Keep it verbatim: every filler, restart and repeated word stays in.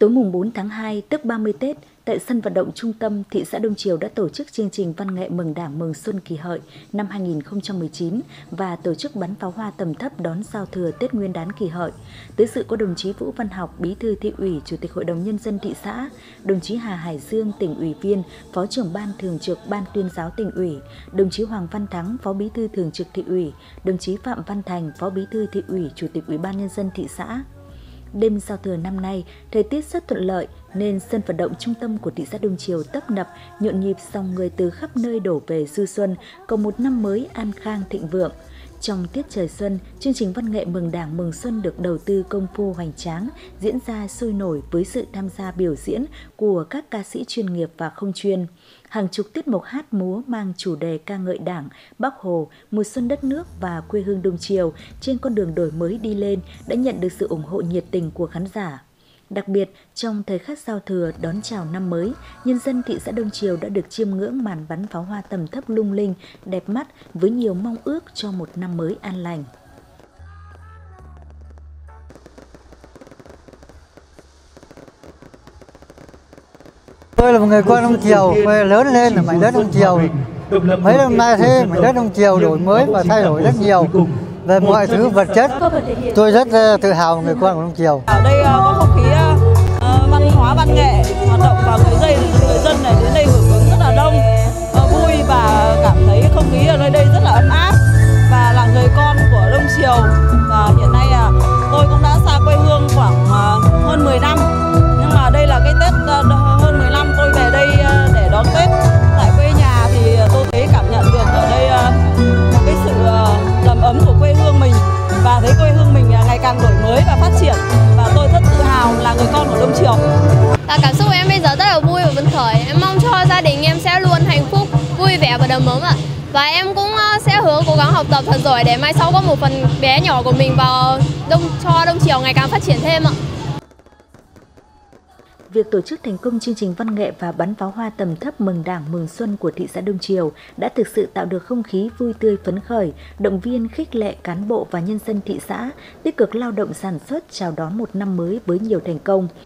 Tối mùng bốn tháng hai, tức ba mươi Tết, tại sân vận động trung tâm, thị xã Đông Triều đã tổ chức chương trình văn nghệ mừng Đảng mừng Xuân Kỷ Hợi năm hai nghìn không trăm mười chín và tổ chức bắn pháo hoa tầm thấp đón giao thừa Tết Nguyên đán Kỷ Hợi. Tới dự có đồng chí Vũ Văn Học, Bí thư Thị ủy, Chủ tịch Hội đồng Nhân dân thị xã, đồng chí Hà Hải Dương, tỉnh ủy viên, Phó trưởng Ban Thường trực Ban Tuyên giáo tỉnh ủy, đồng chí Hoàng Văn Thắng, Phó Bí thư Thường trực Thị ủy, đồng chí Phạm Văn Thành, Phó Bí thư Thị ủy, Chủ tịch Ủy ban Nhân dân thị xã. Đêm giao thừa năm nay, thời tiết rất thuận lợi nên sân vận động trung tâm của thị xã Đông Triều tấp nập, nhộn nhịp dòng người từ khắp nơi đổ về du xuân, cầu một năm mới an khang thịnh vượng. Trong tiết trời xuân, chương trình văn nghệ mừng Đảng mừng Xuân được đầu tư công phu hoành tráng, diễn ra sôi nổi với sự tham gia biểu diễn của các ca sĩ chuyên nghiệp và không chuyên. Hàng chục tiết mục hát múa mang chủ đề ca ngợi Đảng, Bác Hồ, mùa xuân đất nước và quê hương Đông Triều trên con đường đổi mới đi lên đã nhận được sự ủng hộ nhiệt tình của khán giả. Đặc biệt, trong thời khắc giao thừa đón chào năm mới, nhân dân thị xã Đông Triều đã được chiêm ngưỡng màn bắn pháo hoa tầm thấp lung linh, đẹp mắt với nhiều mong ước cho một năm mới an lành. Tôi là một người con Đông Triều, lớn lên ở mảnh đất Đông Triều. Mấy năm nay thế mảnh đất Đông Triều đổi mới và thay đổi rất nhiều về mọi thứ vật chất. Tôi rất tự hào người con của Đông Triều. Ở đây có không khí uh, văn hóa văn nghệ hoạt động và người dân người dân này đến đây hưởng ứng rất là đông, uh, vui và cảm thấy không khí ở nơi đây rất là ấm áp và là người con của Đông Triều. Và hiện nay uh, tôi cũng đã xa quê hương khoảng uh, hơn mười năm, nhưng mà đây là cái Tết uh, hơn mười năm tôi về đây uh, để đón Tết tại quê nhà thì tôi thấy cảm nhận được ở đây uh, một cái sự uh, đầm ấm của quê hương mình và thấy quê hương mình ngày càng đổi mới và phát triển, và tôi rất tự hào là người con của Đông Triều. À, cảm xúc của em bây giờ rất là vui và phấn khởi. Em mong cho gia đình em sẽ luôn hạnh phúc, vui vẻ và đầm ấm ạ. Và em cũng sẽ hứa cố gắng học tập thật giỏi để mai sau có một phần bé nhỏ của mình vào đông cho Đông Triều ngày càng phát triển thêm ạ. Việc tổ chức thành công chương trình văn nghệ và bắn pháo hoa tầm thấp mừng Đảng mừng Xuân của thị xã Đông Triều đã thực sự tạo được không khí vui tươi phấn khởi, động viên khích lệ cán bộ và nhân dân thị xã tích cực lao động sản xuất chào đón một năm mới với nhiều thành công.